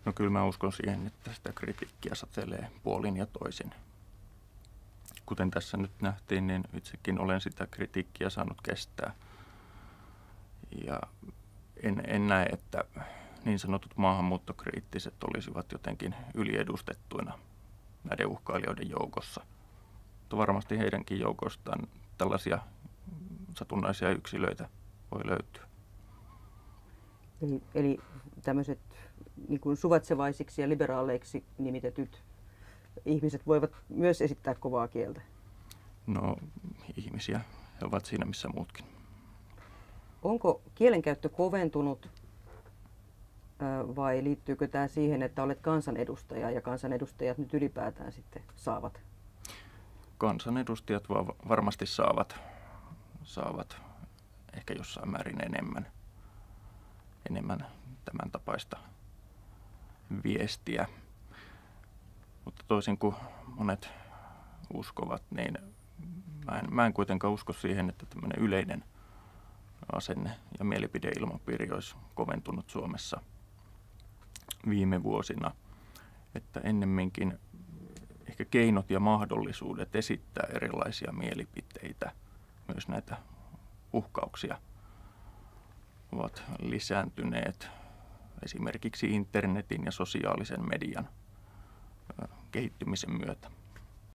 No kyllä mä uskon siihen, että sitä kritiikkiä satelee puolin ja toisin. Kuten tässä nyt nähtiin, niin itsekin olen sitä kritiikkiä saanut kestää. Ja en näe, että niin sanotut maahanmuuttokriittiset olisivat jotenkin yliedustettuina näiden uhkailijoiden joukossa. Mutta varmasti heidänkin joukostaan tällaisia satunnaisia yksilöitä voi löytyä. Eli tämmöiset niin kuin suvaitsevaisiksi ja liberaaleiksi nimitetyt ihmiset voivat myös esittää kovaa kieltä? No, ihmisiä he ovat siinä missä muutkin. Onko kielenkäyttö koventunut vai liittyykö tämä siihen, että olet kansanedustaja ja kansanedustajat nyt ylipäätään sitten saavat? Kansanedustajat varmasti saavat ehkä jossain määrin enemmän tämän tapaista viestiä. Mutta toisin kuin monet uskovat, niin mä en kuitenkaan usko siihen, että tämmöinen yleinen asenne ja mielipideilmapiiri olisi koventunut Suomessa viime vuosina. Että ennemminkin ehkä keinot ja mahdollisuudet esittää erilaisia mielipiteitä, myös näitä uhkauksia, ovat lisääntyneet esimerkiksi internetin ja sosiaalisen median kehittymisen myötä.